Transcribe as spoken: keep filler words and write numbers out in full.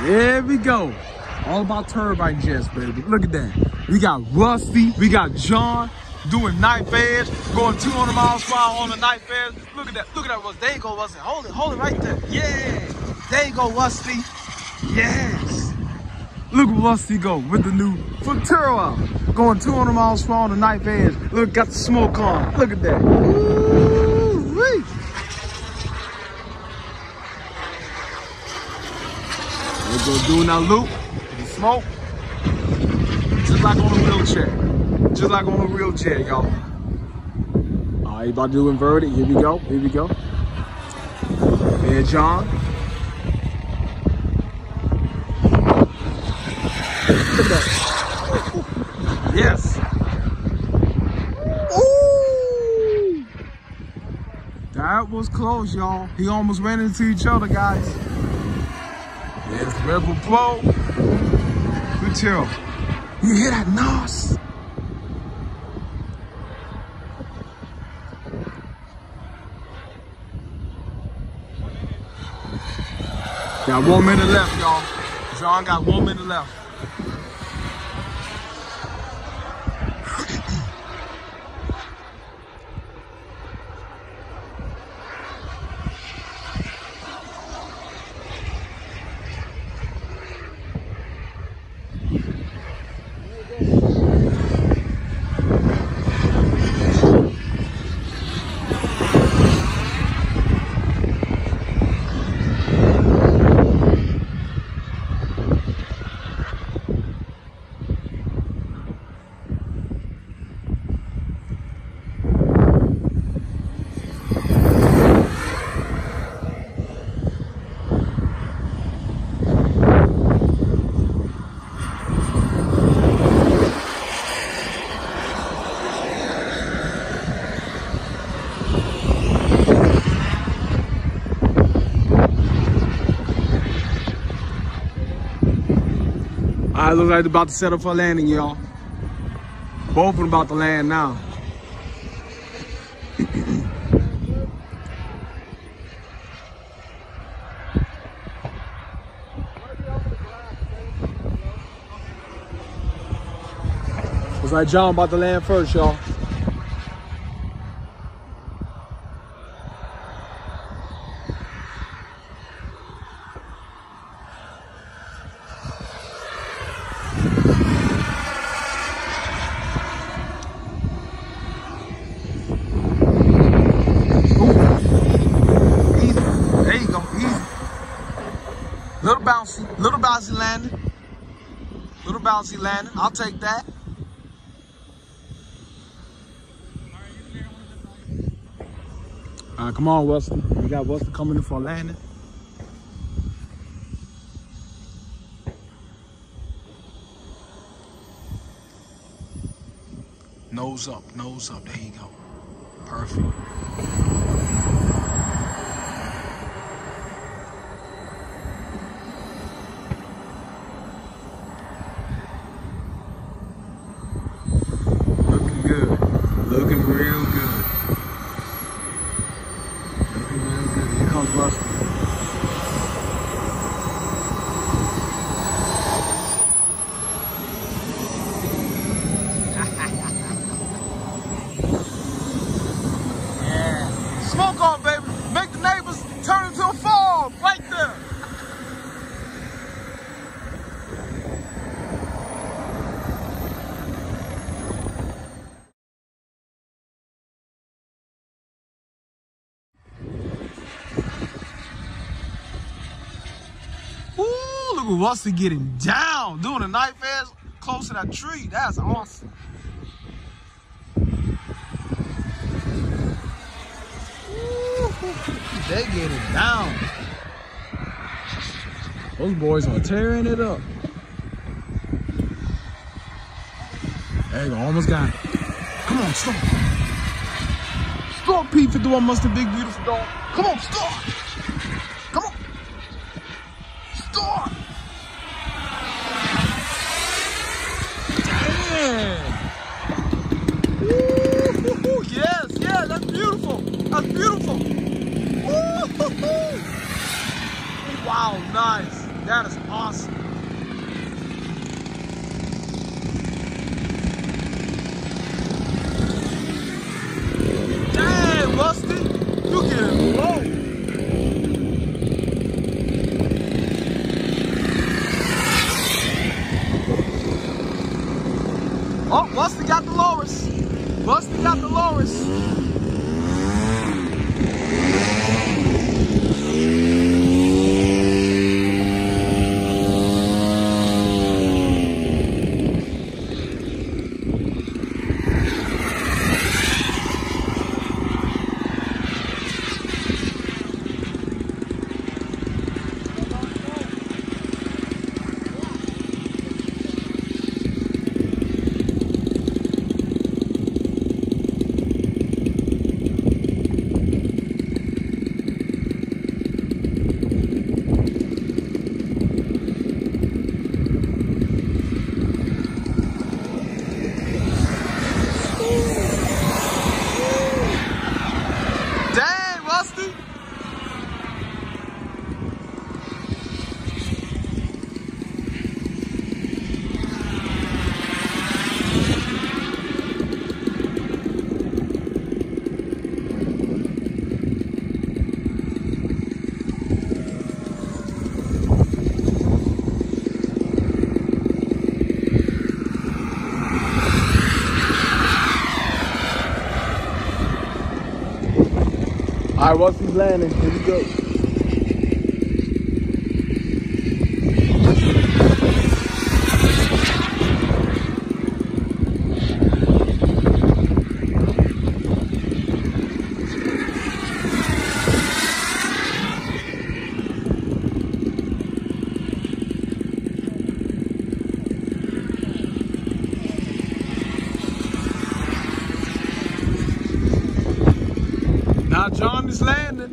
There we go. All about turbine jets, baby. Look at that. We got Rusty. We got John doing knife edge, going two hundred miles per hour on the knife edge. Look at that. Look at that, Rusty. There you go, Rusty. Hold it. Hold it right there. Yeah. There you go, Rusty. Yes. Look at Rusty go with the new Futuro. Going two hundred miles per hour on the knife edge. Look, got the smoke on. Look at that. Woo-wee. There go doing that loop. Smoke. Just like on a wheelchair. Just like on a wheelchair, y'all. All right, about to do inverted. Here we go. Here we go. There, John. Look at that. Yes. Ooh. That was close, y'all. He almost ran into each other, guys. Yes, Rebel Pro. Good chill. You hear that nos? Got one minute left, y'all. John got one minute left. All right, looks like they're about to set up for landing, y'all. Both of them about to land now. Looks like John about to land first, y'all. Little bouncy, little bouncy landing. Little bouncy landing. I'll take that. All right, come on, Weston. We got Weston coming in for a landing. Nose up, nose up. There you go. Perfect. Looking real good. Looking real good. Here comes Rusty. Yeah. Smoke on, baby. Make the neighbors turn into a farm right there. Look at Rusty getting down, doing a knife edge close to that tree. That's awesome. Woo, they get it down. Those boys are tearing it up. There you go, almost got it. Come on, stop. Stop, P fifty-one Mustang, big beautiful dog. Come on, stop. Come on. Stop. Woo-hoo-hoo. Yes, yeah, that's beautiful. That's beautiful. Woo-hoo-hoo. Wow, nice. That is awesome. Dang, Rusty, you getting low. Oh, Rusty got the lowest. Rusty got the lowest. All right, Rusty's landing. Here we go. Now John is landing.